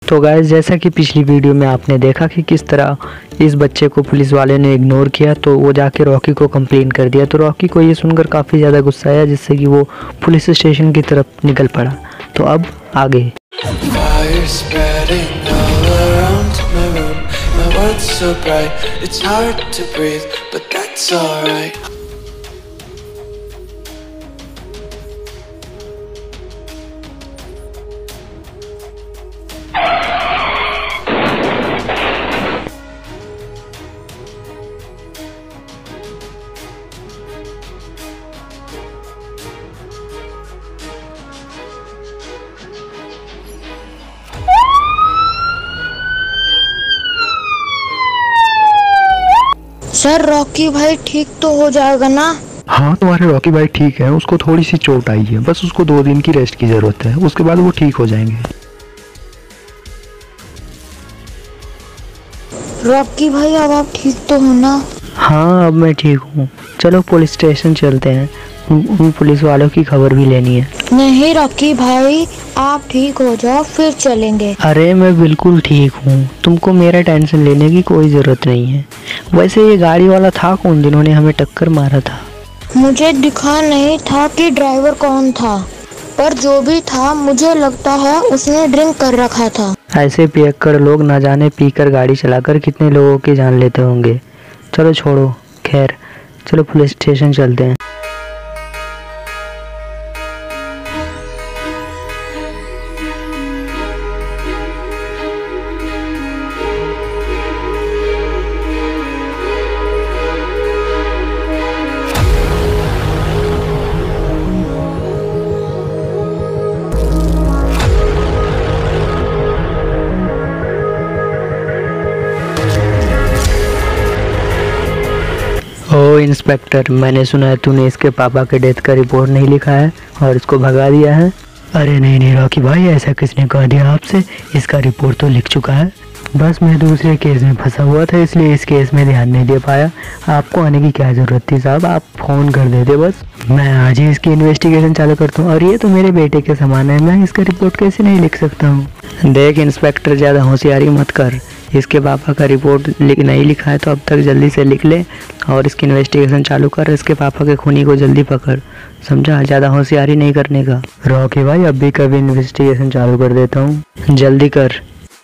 तो गाइस, जैसा कि पिछली वीडियो में आपने देखा कि किस तरह इस बच्चे को पुलिस वाले ने इग्नोर किया, तो वो जाके रॉकी को कंप्लेन कर दिया। तो रॉकी को ये सुनकर काफ़ी ज़्यादा गुस्सा आया, जिससे कि वो पुलिस स्टेशन की तरफ निकल पड़ा। तो अब आगे सर, रॉकी भाई ठीक तो हो जाएगा ना? हाँ, तुम्हारे रॉकी भाई ठीक है। उसको थोड़ी सी चोट आई है, बस उसको 2 दिन की रेस्ट की जरूरत है। उसके बाद वो ठीक हो जाएंगे। रॉकी भाई, अब आप ठीक तो हो ना? हाँ, अब मैं ठीक हूँ। चलो पुलिस स्टेशन चलते हैं, उन पुलिस वालों की खबर भी लेनी है। नहीं रॉकी भाई, आप ठीक हो जाओ फिर चलेंगे। अरे मैं बिल्कुल ठीक हूँ, तुमको मेरा टेंशन लेने की कोई ज़रूरत नहीं है। वैसे ये गाड़ी वाला था कौन जिन्होंने हमें टक्कर मारा था? मुझे दिखा नहीं था कि ड्राइवर कौन था, पर जो भी था मुझे लगता है उसने ड्रिंक कर रखा था। ऐसे पियक्कड़ लोग ना जाने पीकर गाड़ी चलाकर कितने लोगों की जान लेते होंगे। चलो छोड़ो, खैर चलो पुलिस स्टेशन चलते हैं। ओ इंस्पेक्टर, मैंने सुना है तूने इसके पापा के डेथ का रिपोर्ट नहीं लिखा है और इसको भगा दिया है। अरे नहीं रॉकी भाई, ऐसा किसने कह दिया आपसे? इसका रिपोर्ट तो लिख चुका है। बस मैं दूसरे केस में फंसा हुआ था, इसलिए इस केस में ध्यान नहीं दे पाया। आपको आने की क्या ज़रूरत थी साहब? आप फ़ोन कर देते बस। मैं आज ही इसकी इन्वेस्टिगेशन चालू करता हूँ। और ये तो मेरे बेटे के समान है, मैं इसका रिपोर्ट कैसे नहीं लिख सकता हूँ? देख इंस्पेक्टर, ज़्यादा होशियारी मत कर। इसके पापा का रिपोर्ट नहीं लिखा है तो अब तक जल्दी से लिख ले और इसकी इन्वेस्टिगेशन चालू कर। इसके पापा के खूनी को जल्दी पकड़, समझा? ज़्यादा होशियारी नहीं करने का। रॉकी भाई, अब भी कभी इन्वेस्टिगेशन चालू कर देता हूँ, जल्दी कर।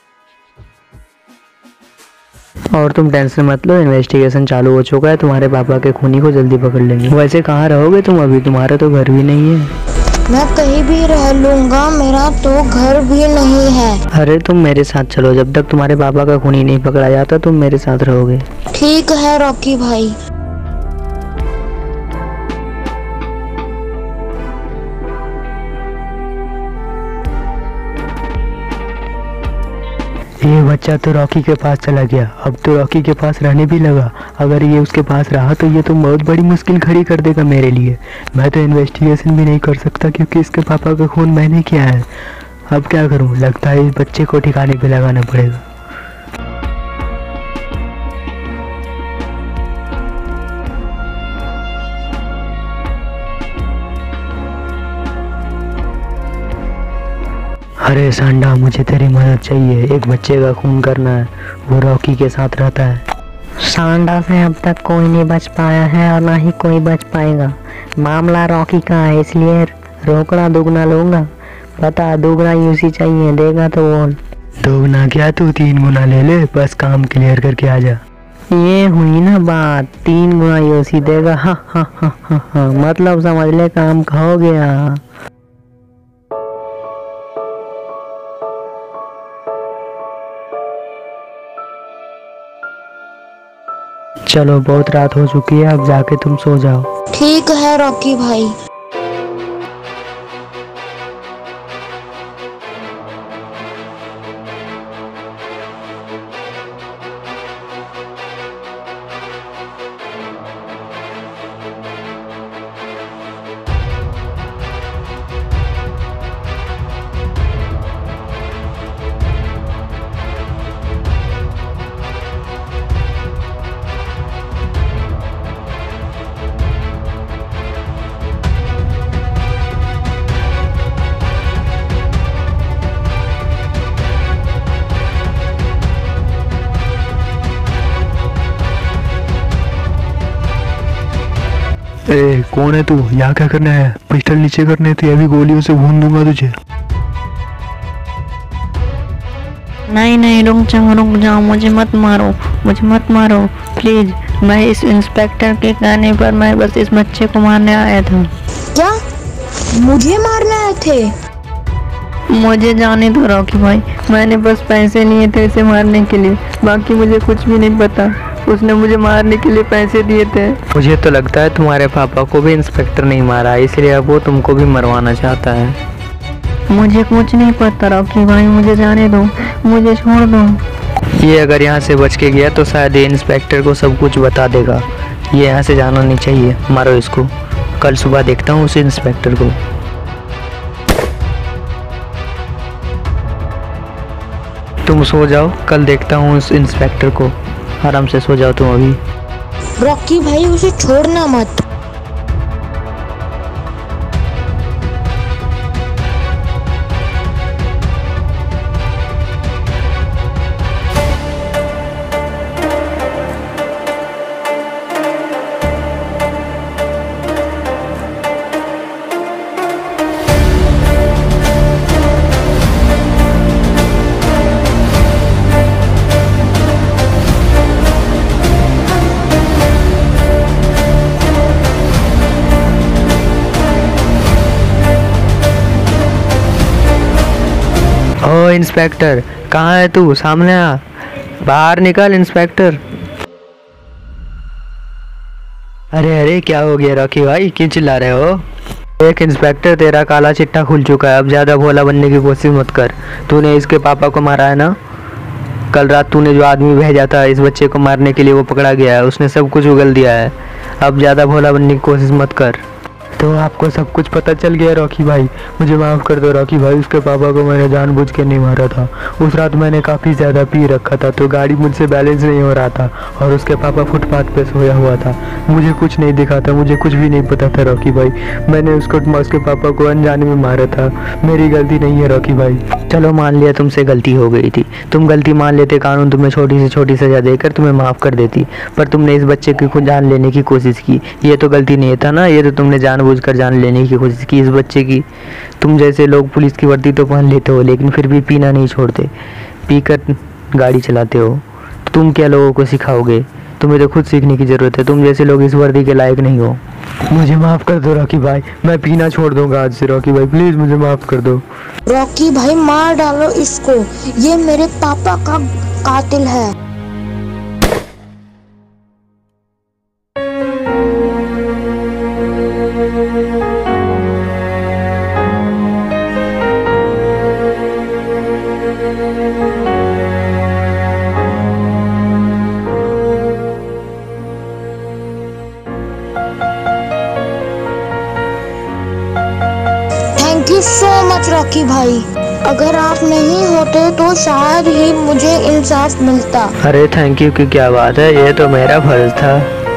और तुम टेंशन मत लो, इन्वेस्टिगेशन चालू हो चुका है। तुम्हारे पापा के खूनी को जल्दी पकड़ लेंगे। वैसे कहाँ रहोगे तुम अभी? तुम्हारा तो घर भी नहीं है। मैं कहीं भी रह लूंगा, मेरा तो घर भी नहीं है। अरे तुम मेरे साथ चलो, जब तक तुम्हारे पापा का खूनी नहीं पकड़ा जाता तुम मेरे साथ रहोगे। ठीक है रॉकी भाई। ये बच्चा तो रॉकी के पास चला गया, अब तो रॉकी के पास रहने भी लगा। अगर ये उसके पास रहा तो ये तो बहुत बड़ी मुश्किल खड़ी कर देगा मेरे लिए। मैं तो इन्वेस्टिगेशन भी नहीं कर सकता क्योंकि इसके पापा का खून मैंने किया है। अब क्या करूं? लगता है इस बच्चे को ठिकाने पे लगाना पड़ेगा। अरे सांडा, मुझे तेरी मदद चाहिए। एक बच्चे का खून करना है, वो रॉकी के साथ रहता है। सांडा से अब तक कोई नहीं बच पाया है और ना ही कोई बच पाएगा। मामला रॉकी का है, इसलिए रोकड़ा दुगना लूंगा। बता, दुगना यूसी चाहिए, देगा तो बोल। दुगना क्या, तू 3 गुना ले ले, बस काम क्लियर करके आ जा। ये हुई ना बात, 3 गुना यूसी देगा। हा हा हा हा हा, मतलब समझ ले, काम हो गया। चलो बहुत रात हो चुकी है, अब जाके तुम सो जाओ। ठीक है रॉकी भाई। ए, कौन है तू? यहाँ क्या करना है? पिस्टल नीचे करने तो अभी गोलियों से भून दूंगा तुझे। नहीं नहीं, रुक जाओ, मुझे मत मारो प्लीज। मैं इस इंस्पेक्टर के कहने पर मैं बस इस बच्चे को मारने आया था। क्या मुझे मारने आए थे? मुझे जाने दो रॉकी भाई, मैंने बस पैसे लिए थे इसे मारने के लिए, बाकी मुझे कुछ भी नहीं पता। उसने मुझे मारने के लिए पैसे दिए थे। मुझे तो लगता है तुम्हारे पापा को भी इंस्पेक्टर नहीं मारा, इसलिए अब वो तुमको भी मरवाना चाहता है। मुझे कुछ नहीं पता रॉकी भाई, मुझे जाने दो, मुझे छोड़ दो। ये अगर यहाँ से बच के गया तो शायद ये इंस्पेक्टर को सब कुछ बता देगा। ये यहाँ से जाना नहीं चाहिए, मारो इसको। कल सुबह देखता हूँ उस इंस्पेक्टर को। तुम सो जाओ, कल देखता हूँ उस इंस्पेक्टर को। आराम से सो जाओ तुम अभी। रॉकी भाई उसे छोड़ना मत। ओ इंस्पेक्टर, कहाँ है तू? सामने आ, बाहर निकल इंस्पेक्टर। अरे अरे, क्या हो गया रॉकी भाई, क्यों चिल्ला रहे हो? एक इंस्पेक्टर, तेरा काला चिट्ठा खुल चुका है। अब ज़्यादा भोला बनने की कोशिश मत कर। तूने इसके पापा को मारा है ना? कल रात तूने जो आदमी भेजा था इस बच्चे को मारने के लिए, वो पकड़ा गया है। उसने सब कुछ उगल दिया है। अब ज़्यादा भोला बनने की कोशिश मत कर। तो आपको सब कुछ पता चल गया रॉकी भाई? मुझे माफ़ कर दो रॉकी भाई, उसके पापा को मैंने जानबूझ के नहीं मारा था। उस रात मैंने काफ़ी ज़्यादा पी रखा था तो गाड़ी मुझसे बैलेंस नहीं हो रहा था और उसके पापा फुटपाथ पे सोया हुआ था। मुझे कुछ नहीं दिखा था, मुझे कुछ भी नहीं पता था रॉकी भाई। मैंने उसके पापा को अनजाने में मारा था। मेरी गलती नहीं है रॉकी भाई। चलो मान लिया तुमसे गलती हो गई थी। तुम गलती मान लेते, कानून तुम्हें छोटी से छोटी सज़ा देकर तुम्हें माफ़ कर देती। पर तुमने इस बच्चे की खुद जान लेने की कोशिश की। ये तो गलती नहीं था ना, ये तो तुमने जानबूझकर जान लेने की कोशिश की इस बच्चे की। तुम जैसे लोग पुलिस की वर्दी तो पहन लेते हो लेकिन फिर भी पीना नहीं छोड़ते, पीकर गाड़ी चलाते हो। तो तुम क्या लोगों को सिखाओगे? तुम्हें तो खुद सीखने की ज़रूरत है। तुम जैसे लोग इस वर्दी के लायक नहीं हो। मुझे माफ़ कर दो रॉकी भाई, मैं पीना छोड़ दूंगा आज से। रॉकी भाई प्लीज़ मुझे माफ़ कर दो। रॉकी भाई मार डालो इसको, ये मेरे पापा का कातिल है। Thank you so much Rocky भाई, अगर आप नहीं होते तो शायद ही मुझे इंसाफ मिलता। अरे थैंक यू की क्या बात है, ये तो मेरा फर्ज था।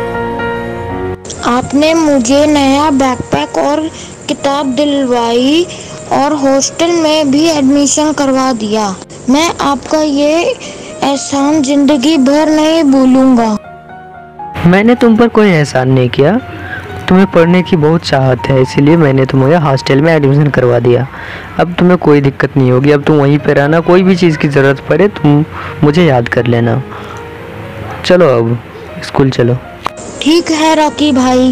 आपने मुझे नया बैकपैक और किताब दिलवाई और हॉस्टल में भी एडमिशन करवा दिया। मैं आपका ये एहसान जिंदगी भर नहीं भूलूंगा। मैंने तुम पर कोई एहसान नहीं किया। तुम्हें पढ़ने की बहुत चाहत है, इसीलिए मैंने तुम्हें हॉस्टल में एडमिशन करवा दिया। अब तुम्हें कोई दिक्कत नहीं होगी। अब तुम वहीं पे रहना, कोई भी चीज़ की ज़रूरत पड़े तुम मुझे याद कर लेना। चलो अब स्कूल चलो। ठीक है रॉकी भाई।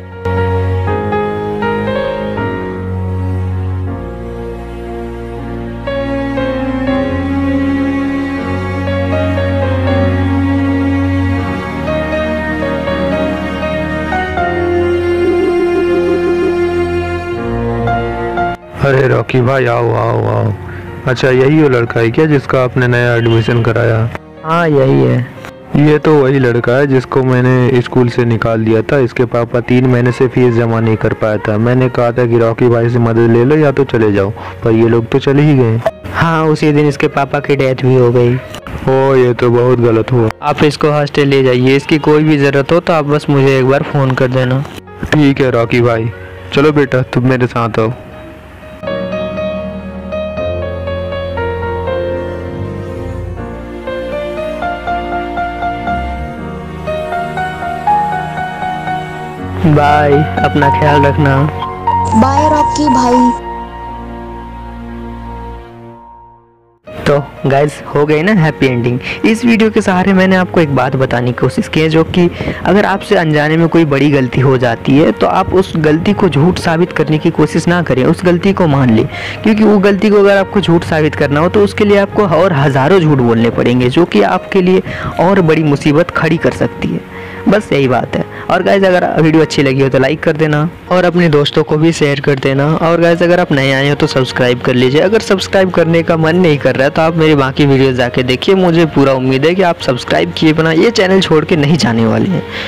अरे रॉकी भाई आओ आओ आओ। अच्छा यही वो लड़का है क्या जिसका आपने नया एडमिशन कराया? हाँ यही है। ये तो वही लड़का है जिसको मैंने स्कूल से निकाल दिया था। इसके पापा 3 महीने से फीस जमा नहीं कर पाया था। मैंने कहा था कि रॉकी भाई से मदद ले लो या तो चले जाओ, पर ये लोग तो चले ही गए। हाँ उसी दिन इसके पापा की डेथ भी हो गई। ओ ये तो बहुत गलत हुआ। आप इसको हॉस्टल ले जाइए। इसकी कोई भी ज़रूरत हो तो आप बस मुझे एक बार फ़ोन कर देना। ठीक है रॉकी भाई, चलो बेटा तुम मेरे साथ आओ। बाय, अपना ख्याल रखना। बाय रॉकी भाई। तो गाइज हो गई ना हैप्पी एंडिंग। इस वीडियो के सहारे मैंने आपको एक बात बताने की कोशिश की है, जो कि अगर आपसे अनजाने में कोई बड़ी गलती हो जाती है तो आप उस गलती को झूठ साबित करने की कोशिश ना करें, उस गलती को मान लें। क्योंकि वो गलती को अगर आपको झूठ साबित करना हो तो उसके लिए आपको और हज़ारों झूठ बोलने पड़ेंगे, जो कि आपके लिए और बड़ी मुसीबत खड़ी कर सकती है। बस यही बात है। और गाइज अगर वीडियो अच्छी लगी हो तो लाइक कर देना और अपने दोस्तों को भी शेयर कर देना। और गाइज अगर आप नए आए हो तो सब्सक्राइब कर लीजिए। अगर सब्सक्राइब करने का मन नहीं कर रहा है तो आप मेरी बाकी वीडियोस जाके देखिए। मुझे पूरा उम्मीद है कि आप सब्सक्राइब किए बिना ये चैनल छोड़ के नहीं जाने वाले हैं।